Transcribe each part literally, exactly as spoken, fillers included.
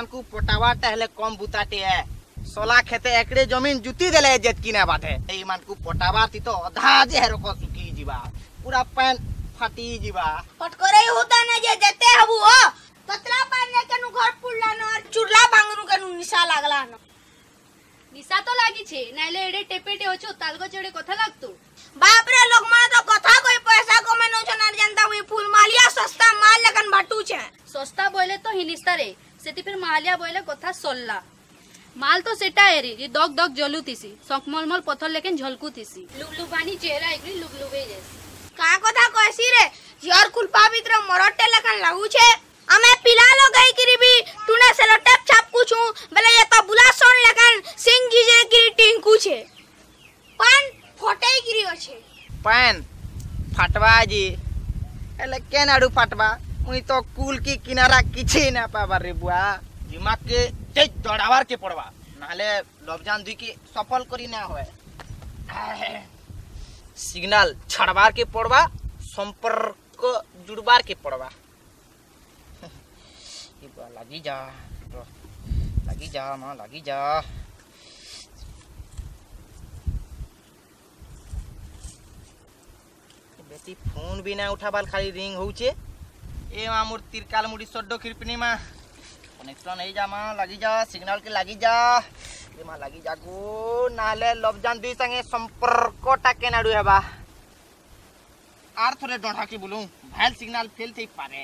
को पटावाटा हेले कम बुताटे है सोला खेते एकड़े जमीन जुती देले जेतकी ना बाटे ए मान को पटावाती तो अधा जे रोको सुकी जीवा पूरा पैन फाटी जीवा पटकरे होता ना जे देते हबु हो पतला पाने के नु घर पुल्ला न और चुरला बांगनु के नु निशा लागला न निशा तो लागी छे नाले एडे टेपेटे होचो तालगो चेडे कथा लागतो बाप रे लोग माने तो कथा कोई पैसा को में नो जनार जनता हुई फूल मालिया सस्ता माल लगन बाटू छे सस्ता बोले तो हिनिस्ता रे सेति फिर मालिया बोले कथा सोल्ला माल तो सेटा एरी ये दग दग जलुतीसी सकमलमल पत्थर लेकिन झलकुतीसी लुबलुबानी चेहरा एकरी लुबलुबे जैसी का कथा कहसी रे यार कुलपा भीतर मरटे लगन लागू छे हमें पिला लो गई करी भी तूने सेलो टेप छाप कुछू भले ये तो बुला सोन लगन सिंह गिजे गिरी टिंकू छे पान फटे गिरी छे पैन फाटवा जी एले केन आडू फाटवा मुई तो कुल की किनारा किछि ना पाबा रे बुआ दिमाग के तेज दौड़ावार के पड़वा नाले लबजान दुई की सफल करी ना होए सिग्नल छड़वार के पड़वा संपर्क जुड़वार के पड़वा ये बुआ लगी जा लगी जा मां लगी जा बेटी फोन भी ना उठाबाल खाली रिंग होउचे ए मामुर तिरकाल मुड़ी सड्डो खिरपनी मा कनेक्शन नहीं जा मां लगी जा सिग्नल के लगी जा ए मां लगी जा गो नाले लबजान दुई संगे संपर्क टाके नाडू हेबा आर थोड़े डोढा के बोलूं भाइल सिग्नल फेल थई पारे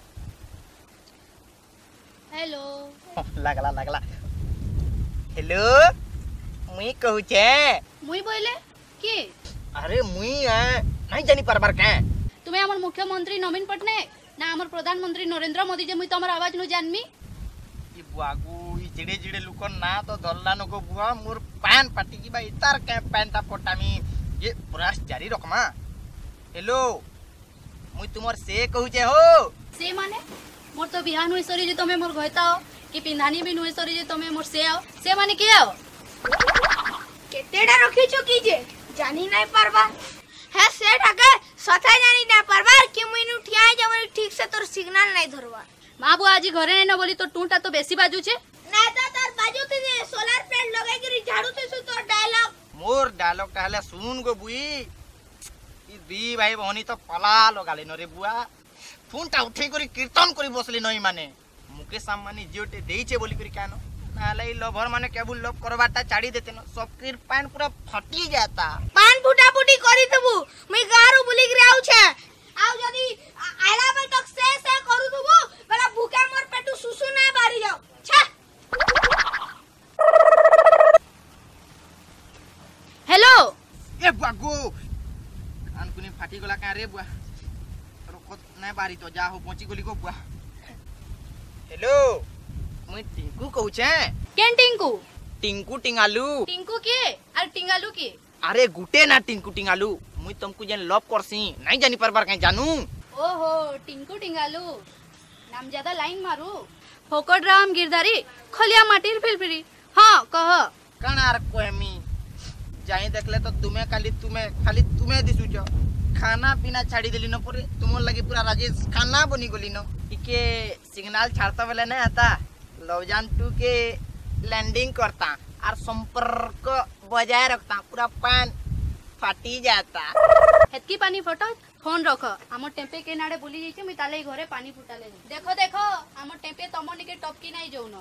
हेलो लागला लागला हेलो मुई कहू छे मुई बोले के अरे मुई है नहीं जानी परबार के तुम्हें हमर मुख्यमंत्री नवीन पटनायक ना हमर प्रधानमंत्री नरेंद्र मोदी जे मुई तमर आवाज नु जानमी ई बुआगु ई जिडे जिडे लुकन ना तो दल्ला नको बुआ मोर पैन पाटी की बा इतार के पैनटा पोटामी ये प्रयास जारी रखमा हेलो मुई तुमर से कहू छे हो से माने मोर तो बिहान हुई सरी जे तमे मोर घयता हो कि पिंधानी भी नुई सरी जे तमे मोर से आओ से माने के आओ केतेडा रखी छु की जे जानी नहीं परबा है से ढके सथा जानी ना परबा कि मुई नु ठिया जब ठीक से तोर सिग्नल नहीं धरवा मां बुआ आज घरे नहीं न बोली तो टूटा तो बेसी बाजू छे ना तो तोर बाजू ते सोलर प्लेट लगाई के झाड़ू ते सु तोर डायलॉग मोर डायलॉग कहले सुन गो बुई ई दी भाई बहनी तो पला लगाले न रे बुआ फोन टा उठे करी कीर्तन करी बसली नई माने मुके सामने जियोटे देइचे बोली करी कानो नाले लभर माने केबुल लव करबाटा चाड़ी देते न सबकीर पैन पूरा फटी जाता पान फुटा फुटी करी तबु मैं गारू बुली रे आउ छे आउ जदी आला बे तक से से करू तबु बड़ा भूखे मोर पेटू सुसु ना बारी जाओ छे हेलो ए बागो कान कुनी फाटी गला का रे बुआ रोको नै बारी तो जा हो पहुंची गली को बुआ हेलो मुई टिंकू कहू छे केन टिंकू टिंकू टिंगालू टिंकू के और टिंगालू के अरे गुटे ना टिंकू टिंगालू मुई तुमको जन लव करसी नहीं जानी परबार कहीं जानू ओहो टिंकू टिंगालू नाम ज्यादा लाइन मारू फोकट राम गिरधारी खलिया माटीर फिलफिरी हां कह कनार कोहमी जाई देखले तो तुम्हें खाली तुम्हें खाली तुम्हें दिसुचो खाना पीना छाड़ी देली न परे तुमन लगे पूरा राजेश खाना बनी गली न इके सिग्नल छाड़ता बेले नहीं आता लवजान टू के लैंडिंग करता और संपर्क बजाय रखता पूरा पैन फाटी जाता हेतकी पानी फटो फोन रख हमर टेम्पे के नाडे बोली जाइछे मी ताले घरे पानी फुटाले देखो देखो हमर टेम्पे तमन के टपकी नाही जोनो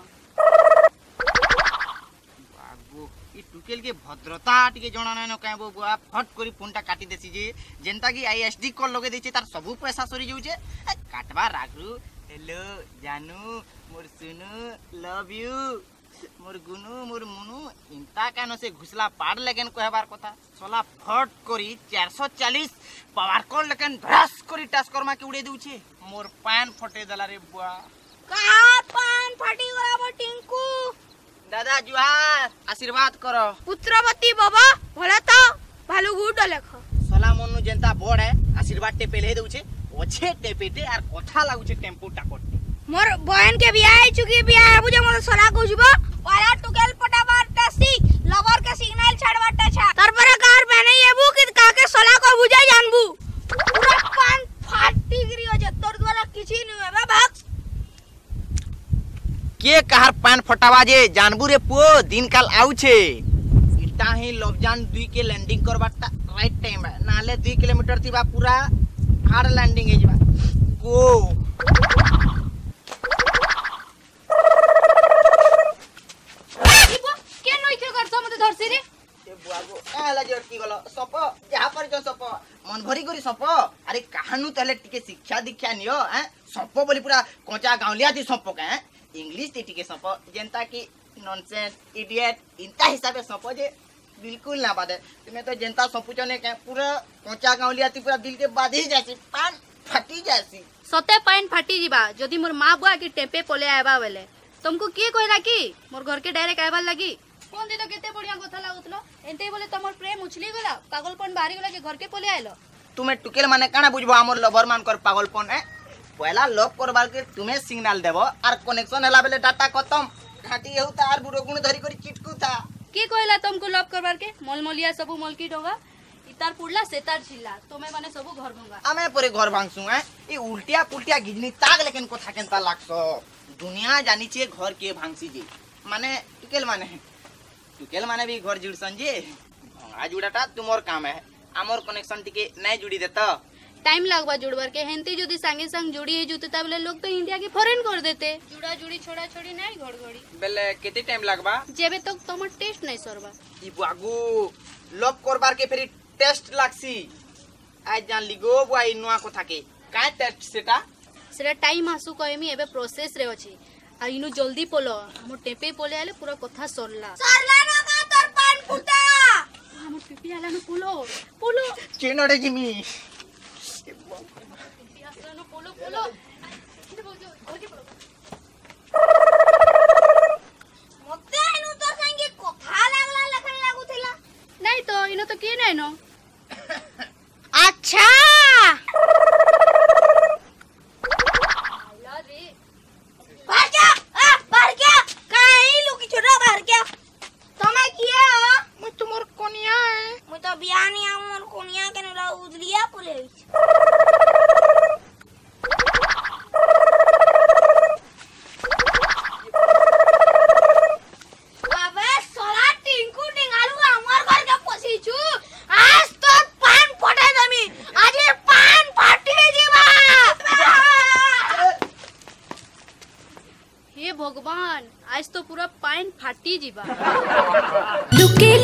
बागो ई टुकेल के भद्रता टिके जणा नै न काहे बुआ फट करी फोनटा काटी देसी जे जेंता की आईएसडी कॉल लगे देछि तार सब पैसा सरी जाउ छे काटवा रागरू हेलो जानू मोर सुनु लव यू मोर गुनु मोर मुनु इंता कानो से घुसला पाड़ लेकिन कहबार कथा सोला फट करी चार सौ चालीस पावर कॉल लेकिन धस करी टास्कर मा के उड़े दउ छे मोर पैन फटे दला रे बुआ का पान फटी गला बो टिंकू दादा जुहार आशीर्वाद करो पुत्रवती बाबा भला तो भालू गुड लेख सला मनु जेंता बोर्ड है आशीर्वाद टे पहले दउ छे ओछे टेपेटे आर कथा लागु छे टेम्पो टाकोट मोर बहन के बियाह है चुकी बियाह है बुझे मोर सला को जुबो वाला टुकेल पटाबार टसी लवर के सिग्नल छाड़वाटा छा तरपरे कार बने येबू कि काके सला को बुझे जानबू पूरा पान फाटी गिरी हो जे तोर द्वारा किछि नै होबे भाग के कहर पान फटावा जे जानबू रे पुओ दिन काल आउछे इटा ही लबजान दुई के लैंडिंग करबाटा राइट टाइम है नाले दुई किलोमीटर थिबा पूरा हार्ड लैंडिंग हे जिबा गो के नई के करछ मते धरसी रे ए बुआगो आला जटकी गलो सप जहा पर जो सप मन भरी करी सप अरे कहानु तले टिके शिक्षा दीक्षा नियो हैं सप बोली पूरा कोचा गांवलिया दी सप के हैं इंग्लिश ती टिके सप जेंता की नॉनसेंस इडियट इंता हिसाबे सप जे बिल्कुल ना बादे तुमे तो जेंता सपुचने के पूरा कोचा गांवलिया ती पूरा दिल के बाधी जासी पान फटी जासी सते पाइन फाटी जीबा जदी मोर मां बुआ की टेपे पोले आबा बेले तुमको के कहला की मोर घर के डायरेक्ट आबा लगी कोन दे तो केते बढ़िया कथा लागुतलो एते बोले तमर प्रेम उछली गला पागलपन बाहरी गला के घर के पोले आइलो तुमे टुकेल माने काना बुझबो हमर लवर मान कर पागलपन है पहला लव करबार के तुमे सिग्नल देबो और कनेक्शन हला बेले डाटा खत्म घाटी हेउ तार बुरो गुण धरी करी चिटकू था के कहला तुमको लव करबार के मलमलिया सबु मलकी डोगा इतार पुडला सेतार छिल्ला तोमे माने सबु घर भंगा आमे परे घर भांगसु हैं ई उल्टिया पुल्टिया गिजनी ताग लेकिन कोथा केनता लागसो दुनिया जानी छे घर के भांगसी जी माने टुकेल माने टुकेल माने भी घर जुड़सन जे भंगा जुड़ाटा तुमोर काम है आमोर कनेक्शन टिके नै जुड़ी देता टाइम लागबा जुड़बार के हेंती जदी संगे संग जुड़ी हे जुते तबले लोग तो इंडिया के फॉरेन कर देते जुड़ा जुड़ी छोड़ा छोड़ी नहीं घड़घड़ी बेले केते टाइम लागबा जेबे तक तमर टेस्ट नहीं सरबा ई बागू लव करबार के फेरी टेस्ट लागसी आज जान लिगो बुआई नुआ को थाके काय टेस्ट सेटा सेटा टाइम आसु कहमी एबे प्रोसेस रे अछि आ इनु जल्दी पोलो हमर टेपे पोले आले पूरा कथा सरला सरला ना का तोर पान फुटा हमर टेपे आला न पोलो पोलो चेनडे जिमी टेपे आला न पोलो पोलो किने बोलजो ओके पोलो मते इनु तो संगे कथा लागला लखन लागुथिला नहीं तो इनो तो के नहीं नो अच्छा आला रे बाहर क्या आ बाहर क्या काई लुकी छोरा बाहर क्या तमे किए हो मैं तुमर कोनिया है मैं तो बियानी आ मोर कोनिया के नला उजलिया पोले अबे सोला टिंकू टिंगालू हमर घर के पोसी छु आज तो पान फटे जमी आज पान फाटी जीवा हे भगवान आज तो पूरा पाइन फाटी जीबा लुके